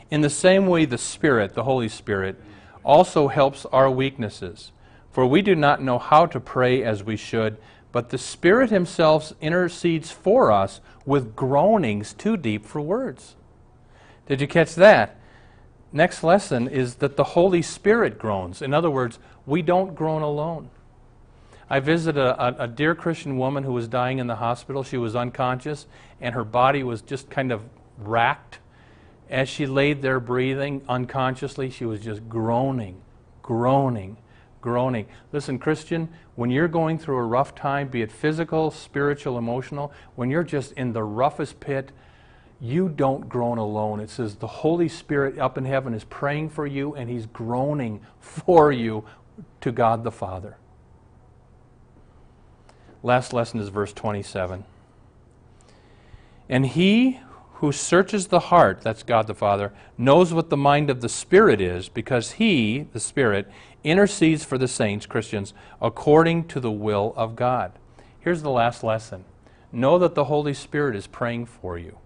In the same way, the Spirit, the Holy Spirit, also helps our weaknesses. For we do not know how to pray as we should, but the Spirit Himself intercedes for us with groanings too deep for words. Did you catch that? Next lesson is that the Holy Spirit groans. In other words, we don't groan alone. I visited a dear Christian woman who was dying in the hospital. She was unconscious, and her body was just kind of racked. As she laid there breathing unconsciously, she was just groaning, groaning, groaning. Listen, Christian, when you're going through a rough time, be it physical, spiritual, emotional, when you're just in the roughest pit, you don't groan alone. It says the Holy Spirit up in heaven is praying for you, and He's groaning for you to God the Father. Last lesson is verse 27. And He who searches the heart, that's God the Father, knows what the mind of the Spirit is, because He, the Spirit, intercedes for the saints, Christians, according to the will of God. Here's the last lesson. Know that the Holy Spirit is praying for you.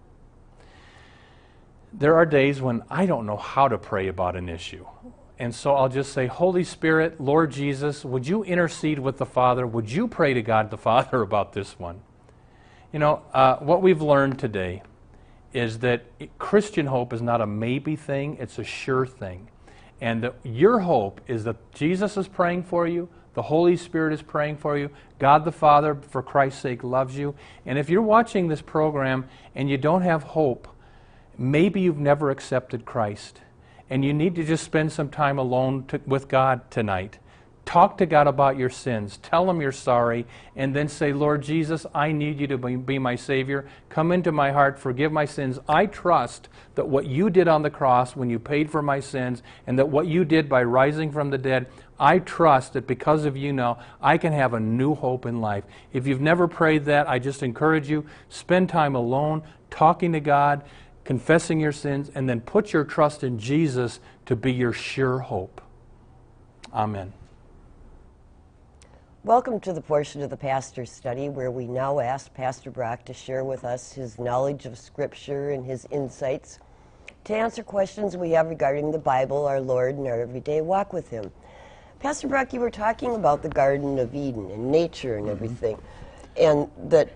There are days when I don't know how to pray about an issue. And so I'll just say, Holy Spirit, Lord Jesus, would you intercede with the Father? Would you pray to God the Father about this one? You know, what we've learned today is that Christian hope is not a maybe thing, it's a sure thing. And that your hope is that Jesus is praying for you, the Holy Spirit is praying for you, God the Father, for Christ's sake, loves you. And if you're watching this program and you don't have hope, maybe you've never accepted Christ, and you need to just spend some time alone with God tonight. Talk to God about your sins. Tell Him you're sorry, and then say, Lord Jesus, I need you to be my Savior. Come into my heart, forgive my sins. I trust that what you did on the cross when you paid for my sins, and that what you did by rising from the dead, I trust that because of you now, I can have a new hope in life. If you've never prayed that, I just encourage you, spend time alone, talking to God, confessing your sins, and then put your trust in Jesus to be your sure hope. Amen. Welcome to the portion of the Pastor's Study where we now ask Pastor Brock to share with us his knowledge of Scripture and his insights to answer questions we have regarding the Bible, our Lord, and our everyday walk with Him. Pastor Brock, you were talking about the Garden of Eden and nature and everything, and that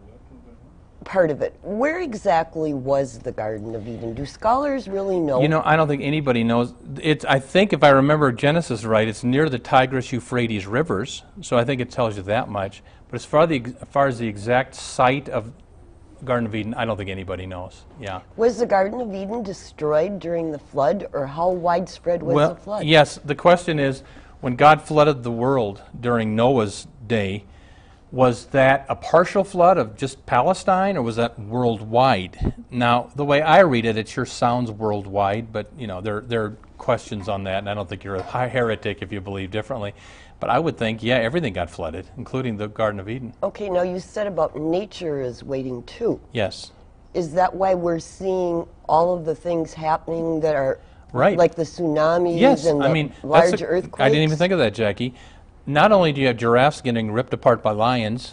part of it. Where exactly was the Garden of Eden? Do scholars really know? You know, I don't think anybody knows. I think if I remember Genesis right, it's near the Tigris-Euphrates rivers, so I think it tells you that much. But as far as the exact site of Garden of Eden, I don't think anybody knows. Yeah. Was the Garden of Eden destroyed during the flood, or how widespread was the flood? Yes, the question is, when God flooded the world during Noah's day, was that a partial flood of just Palestine, or was that worldwide? Now, the way I read it, it sure sounds worldwide, but you know, there are questions on that, and I don't think you're a heretic if you believe differently. But I would think, yeah, everything got flooded, including the Garden of Eden. Okay, now you said about nature is waiting too. Yes. Is that why we're seeing all of the things happening that are right, like the tsunamis yes, and the large earthquakes? I didn't even think of that, Jackie. Not only do you have giraffes getting ripped apart by lions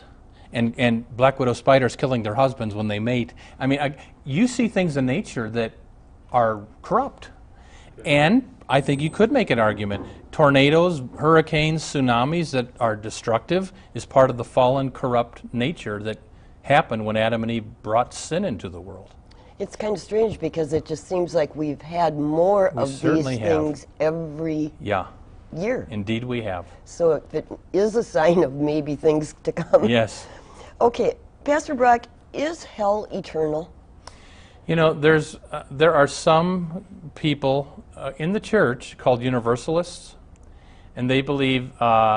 and black widow spiders killing their husbands when they mate, I mean, you see things in nature that are corrupt. And I think you could make an argument. Tornadoes, hurricanes, tsunamis that are destructive is part of the fallen, corrupt nature that happened when Adam and Eve brought sin into the world. It's kind of strange because it just seems like we've had more of these things every year. Indeed we have. So if it is a sign of maybe things to come. Yes. Okay, Pastor Brock, is hell eternal? You know, there are some people in the church called Universalists, and they believe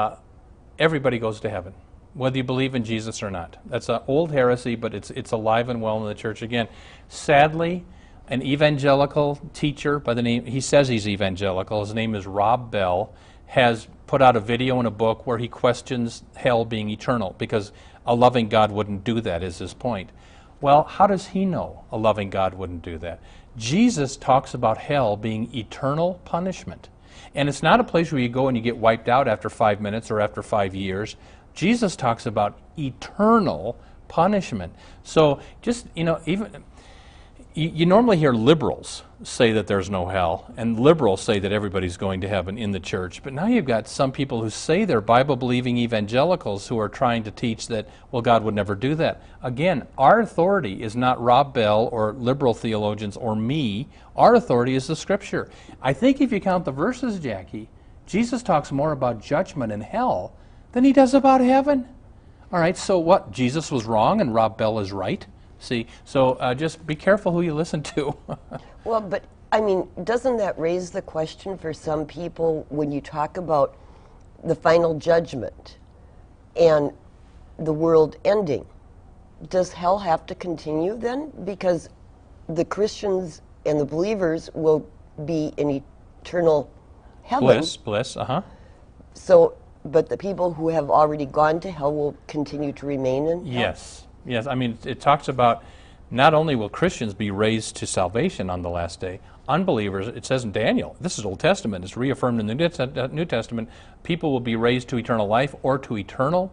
everybody goes to heaven, whether you believe in Jesus or not. That's an old heresy, but it's alive and well in the church again. Sadly, an evangelical teacher by the name, he says he's evangelical, his name is Rob Bell, has put out a video and a book where he questions hell being eternal, because a loving God wouldn't do that, is his point. Well, how does he know a loving God wouldn't do that? Jesus talks about hell being eternal punishment. And it's not a place where you go and you get wiped out after 5 minutes or after 5 years. Jesus talks about eternal punishment. So just, you know, You normally hear liberals say that there's no hell, and liberals say that everybody's going to heaven in the church. But now you've got some people who say they're Bible-believing evangelicals who are trying to teach that, well, God would never do that. Again, our authority is not Rob Bell or liberal theologians or me. Our authority is the Scripture. I think if you count the verses, Jackie, Jesus talks more about judgment and hell than he does about heaven. All right, so what? Jesus was wrong and Rob Bell is right? See, so just be careful who you listen to. Well, but I mean, doesn't that raise the question for some people when you talk about the final judgment and the world ending? Does hell have to continue then? Because the Christians and the believers will be in eternal heaven. Bliss, uh-huh. So, but the people who have already gone to hell will continue to remain in hell? Yes. Yes, I mean, it talks about not only will Christians be raised to salvation on the last day, unbelievers, it says in Daniel, this is Old Testament, it's reaffirmed in the New Testament, people will be raised to eternal life or to eternal,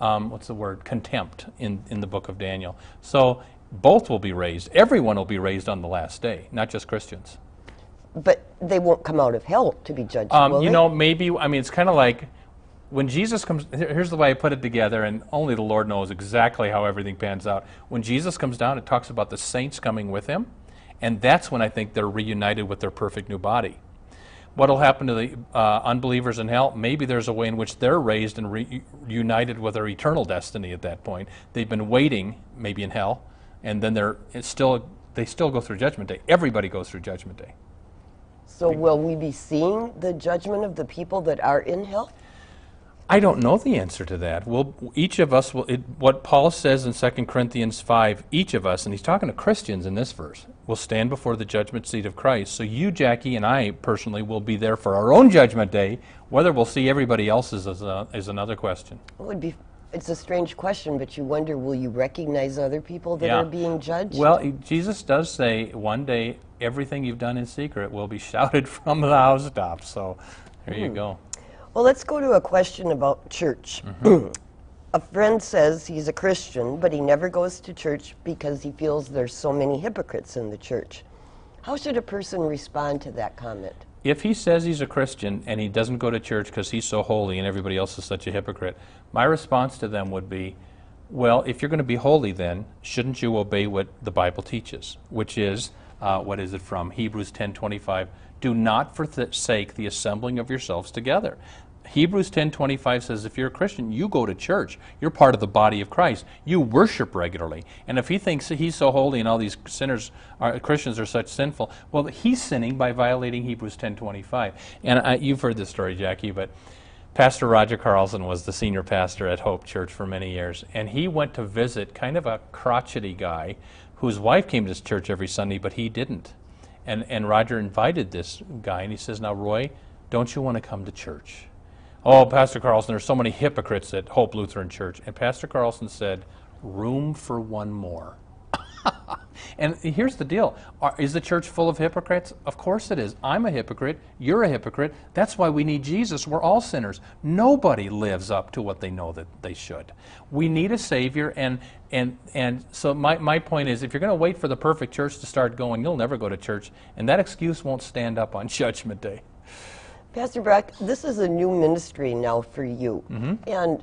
contempt in the book of Daniel. So both will be raised. Everyone will be raised on the last day, not just Christians. But they won't come out of hell to be judged, will you they? know, maybe, I mean, it's kind of like, when Jesus comes, here's the way I put it together, and only the Lord knows exactly how everything pans out. When Jesus comes down, it talks about the saints coming with him, and that's when I think they're reunited with their perfect new body. What will happen to the unbelievers in hell? Maybe there's a way in which they're raised and reunited with their eternal destiny at that point. They've been waiting, maybe in hell, and then they still go through Judgment Day. Everybody goes through Judgment Day. So will we be seeing the judgment of the people that are in hell? I don't know the answer to that. Each of us will. What Paul says in 2 Corinthians 5, each of us, and he's talking to Christians in this verse, will stand before the judgment seat of Christ. So you, Jackie, and I personally will be there for our own judgment day. Whether we'll see everybody else's is another question. It's a strange question, but you wonder, will you recognize other people that are being judged? Well, Jesus does say one day everything you've done in secret will be shouted from the housetops. So there you go. Well, let's go to a question about church. A friend says he's a Christian, but he never goes to church because he feels there's so many hypocrites in the church. How should a person respond to that comment? If he says he's a Christian and he doesn't go to church because he's so holy and everybody else is such a hypocrite, my response to them would be, well, if you're going to be holy then, shouldn't you obey what the Bible teaches, which is, what is it from? Hebrews 10:25. Do not forsake the assembling of yourselves together. Hebrews 10:25 says if you're a Christian, you go to church. You're part of the body of Christ. You worship regularly. And if he thinks he's so holy and all these Christians are such sinful, well, he's sinning by violating Hebrews 10:25. And you've heard this story, Jackie, but Pastor Roger Carlson was the senior pastor at Hope Church for many years. And he went to visit kind of a crotchety guy whose wife came to his church every Sunday, but he didn't. And Roger invited this guy, and he says, now, Roy, don't you want to come to church? Oh, Pastor Carlson, there's so many hypocrites at Hope Lutheran Church. And Pastor Carlson said, room for one more. And here's the deal. Is the church full of hypocrites? Of course it is. I'm a hypocrite. You're a hypocrite. That's why we need Jesus. We're all sinners. Nobody lives up to what they know that they should. We need a Savior, and so my point is, if you're going to wait for the perfect church to start going, you'll never go to church, and that excuse won't stand up on Judgment Day. Pastor Brock, this is a new ministry now for you. And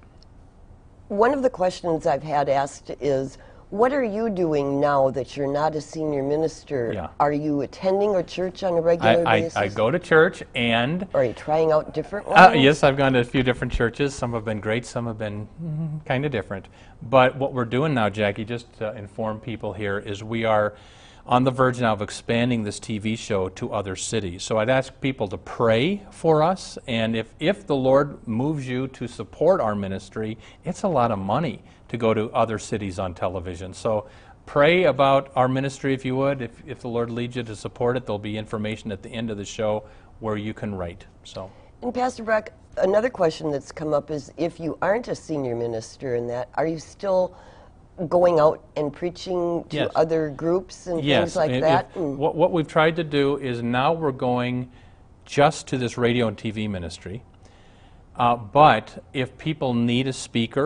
one of the questions I've had asked is, what are you doing now that you're not a senior minister? Yeah. Are you attending a church on a regular basis? I go to church, and... Are you trying out different ones? Yes, I've gone to a few different churches. Some have been great, some have been kind of different. But what we're doing now, Jackie, just to inform people here, is we are on the verge now of expanding this TV show to other cities. So I'd ask people to pray for us, and if the Lord moves you to support our ministry, it's a lot of money to go to other cities on television. So pray about our ministry if you would. If the Lord leads you to support it, there'll be information at the end of the show where you can write. So. And Pastor Brock, another question that's come up is, if you aren't a senior minister in that, are you still going out and preaching to other groups and things like that? What we've tried to do is now we're going just to this radio and TV ministry. But if people need a speaker,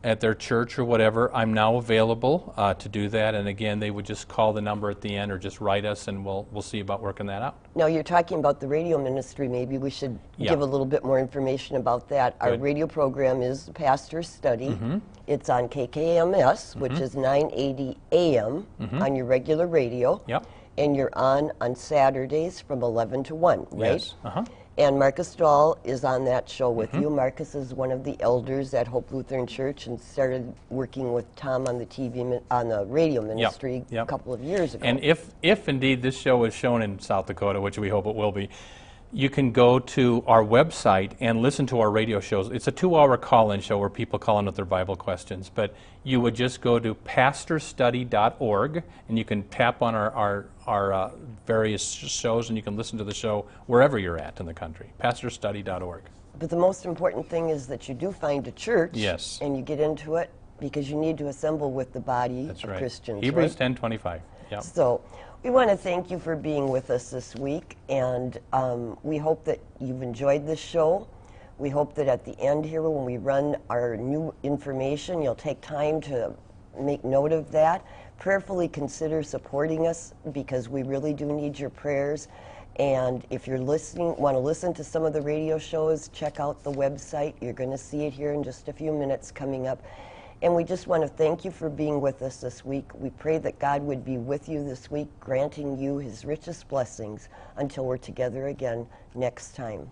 at their church or whatever, I'm now available to do that. And again, they would just call the number at the end or just write us, and we'll see about working that out. Now, you're talking about the radio ministry. Maybe we should give a little bit more information about that. Our radio program is Pastor's Study. It's on KKMS, which is 980 AM on your regular radio. Yep. And you're on Saturdays from 11 to 1, right? Yes. And Marcus Stahl is on that show with you. Marcus is one of the elders at Hope Lutheran Church and started working with Tom on the on the radio ministry a couple of years ago. And if indeed this show is shown in South Dakota, which we hope it will be, you can go to our website and listen to our radio shows. It's a 2-hour call-in show where people call in with their Bible questions. But you would just go to pastorstudy.org, and you can tap on our various shows, and you can listen to the show wherever you're at in the country. pastorstudy.org. But the most important thing is that you do find a church, yes, and you get into it, because you need to assemble with the body That's of right. Christians. Hebrews right? 10:25. Yep. So we want to thank you for being with us this week, and we hope that you've enjoyed this show. We hope that at the end here, when we run our new information, you'll take time to make note of that. Prayerfully consider supporting us, because we really do need your prayers. And if you're want to listen to some of the radio shows, check out the website. You're going to see it here in just a few minutes coming up. And we just want to thank you for being with us this week. We pray that God would be with you this week, granting you his richest blessings until we're together again next time.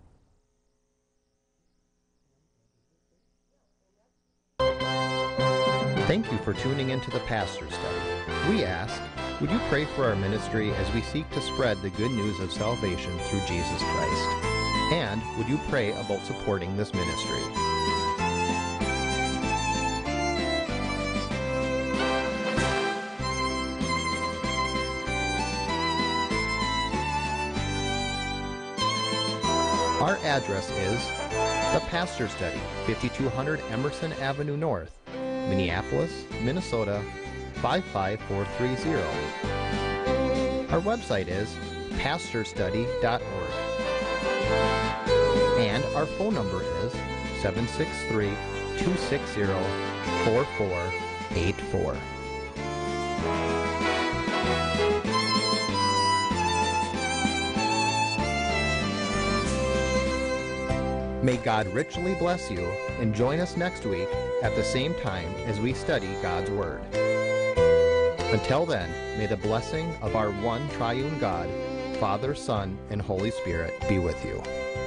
Thank you for tuning into the Pastor's Study. We ask, would you pray for our ministry as we seek to spread the good news of salvation through Jesus Christ? And would you pray about supporting this ministry? Our address is The Pastor's Study, 5200 Emerson Avenue North, Minneapolis, Minnesota, 55430. Our website is pastorstudy.org. And our phone number is 763-260-4484. May God richly bless you, and join us next week at the same time as we study God's Word. Until then, may the blessing of our one triune God, Father, Son, and Holy Spirit be with you.